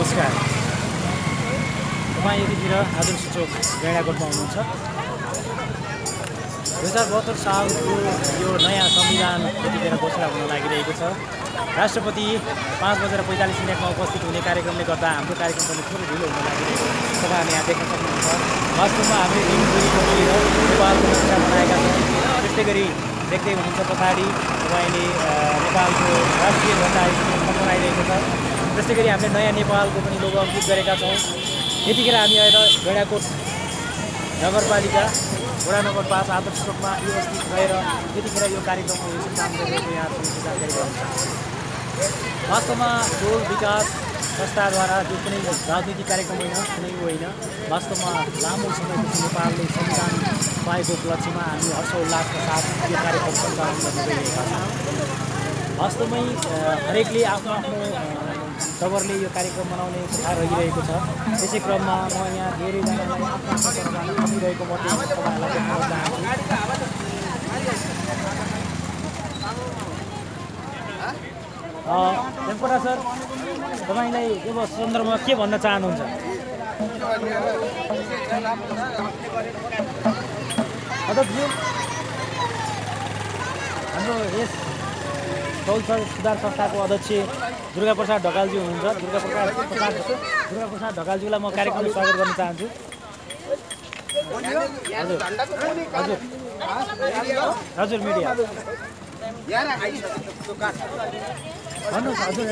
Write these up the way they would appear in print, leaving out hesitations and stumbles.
नमस्कार। तपाईँ यतिखेर आदर्श चोक गैँडाकोटमा हुनुहुन्छ। 2072 सालको यो नयाँ संविधान यतिखेर घोषणा हुन लागिरहेको छ। राष्ट्रपति 5:45 उपस्थित हुने कार्यक्रमले गर्दा हाम्रो कार्यक्रम पनि थोरै ढिलो हुन लागिरहेको तपाईँहरूले यहाँ देख्न सक्नुहुन्छ। वास्तवमा हामीले दिनभरिको लिएर नेपालको नक्सा बनाएका छौँ। त्यस्तै गरी देख्दै हुनुहुन्छ पछाडि तपाईँले नेपालको राष्ट्रिय झन्डा बनाइरहेको छ। त्यस्तै गरी हामीले नयाँ नेपालको पनि लोगो अङ्कित गरेका छौँ। यतिखेर हामी आएर गैँडाकोट नगरपालिका वडा नम्बर 5 आदर्श चोकमा उपस्थित रहेर यतिखेर यो कार्यक्रमको यसो काम गरिरहेको यहाँ जानकारी गराउन चाहन्छु। वास्तवमा टोल विकास संस्थाद्वारा जो कुनै राजनीतिक कार्यक्रम होइन, कुनै होइन, वास्तवमा लामो समयपछि नेपालले संविधान पाएको उपलक्ष्यमा हामी हर्षोल्लासका साथ यो कार्यक्रम सञ्चालन गर्न गइरहेका छौँ। वास्तवमै हरेकले आफ्नो आफ्नो तवरले यो कार्यक्रम मनाउने प्रथा रहिरहेको छ। त्यसै क्रममा म यहाँ धेरैजनालाई आफ्नो आफ्नो खपिरहेको मध्ये तपाईँहरूलाई देखाउन चाहन्छु। वेङ्कटा सर, तपाईँलाई यो सन्दर्भमा के भन्न चाहनुहुन्छ? अध्यक्षज्यू, हाम्रो यस टोल सुधार संस्थाको अध्यक्ष दुर्गाप्रसाद ढकालज्यू हुनुहुन्छ। दुर्गाप्रसाद ढकालज्यूलाई म कार्यक्रममा स्वागत गर्न चाहन्छु। हजुर हजुर हजुर मिडिया भन्नुहोस्। हजुर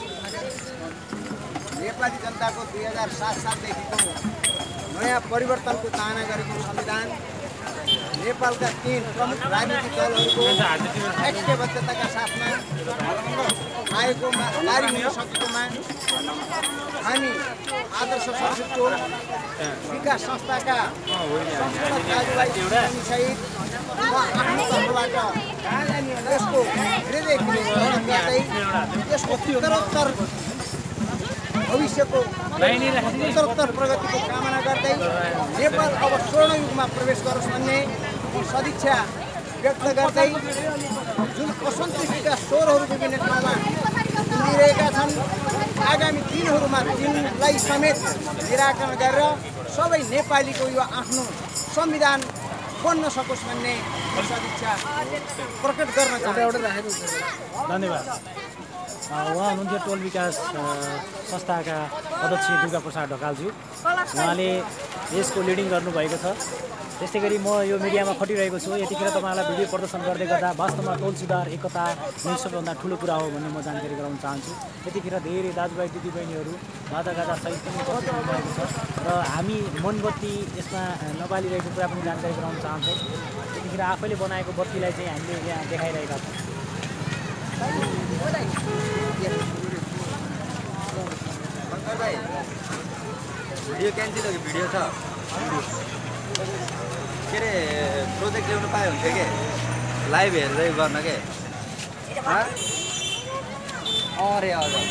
नेपाली जनताको 2007 सालदेखिको नयाँ परिवर्तनको चाहना गरेको संविधान नेपालका 3 प्रमुख राजनीतिक दलहरूको ऐक्यबद्धताका साथमा आएकोमा जारी हुन सकेकोमा हामी आदर्श चोक विकास संस्थाका सम्पूर्ण दाजुभाइसहित म आफ्नो तर्फबाट यसको हृदयदेखि गर्दै यसको उत्तरोत्तर भविष्यको उत्तरोत्तर प्रगतिको कामना गर्दै नेपाल अब स्वर्ण युगमा प्रवेश गरोस् भन्ने सदिच्छा व्यक्त गर्दै जुन असन्तुष्टिका स्वरहरू विभिन्न ठाउँमा सुनिरहेका छन्, आगामी दिनहरूमा तिनलाई समेत निराकरण गरेर सबै नेपालीको यो आफ्नो संविधान बन्न सकोस् भन्ने सदिच्छा प्रकट गर्न चाहन्छु। धन्यवाद। उहाँ हुनुहुन्थ्यो टोल विकास संस्थाका अध्यक्ष दुर्गाप्रसाद ढकालज्यू। उहाँले यसको लिडिङ गर्नुभएको छ। त्यस्तै गरी म यो मिडियामा खटिरहेको छु। यतिखेर तपाईँहरूलाई भिडियो प्रदर्शन गर्दै गर्दा वास्तवमा टोल सुधार एकता नै सबभन्दा ठुलो कुरा हो भन्ने म जानकारी गराउन चाहन्छु। यतिखेर धेरै दाजुभाइ दिदीबहिनीहरू बाधागाजा सहित पनि उपस्थित हुनुभएको छ र हामी मोमबत्ती यसमा नबालिरहेको कुरा पनि जानकारी गराउन चाहन्छौँ। यतिखेर आफैले बनाएको बत्तीलाई चाहिँ हामीले यहाँ देखाइरहेका छौँ। भिडियो क्यान्सिल हो कि भिडियो छ? के अरे प्रोजेक्ट ल्याउनु पाए हुन्थ्यो कि लाइभ हेर्दै गर्न के? अरे हजुर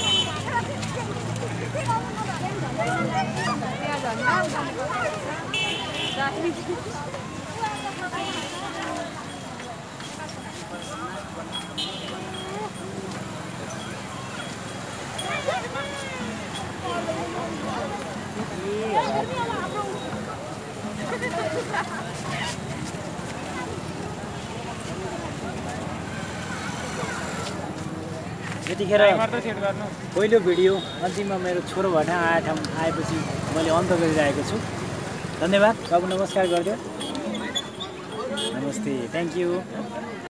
यतिखेर पहिलो भिडियो अन्तिममा मेरो छोरो भएर आएपछि मैले अन्त गरिरहेको छु। धन्यवाद बाबु, नमस्कार गरिदियो। नमस्ते, थ्याङ्क यू।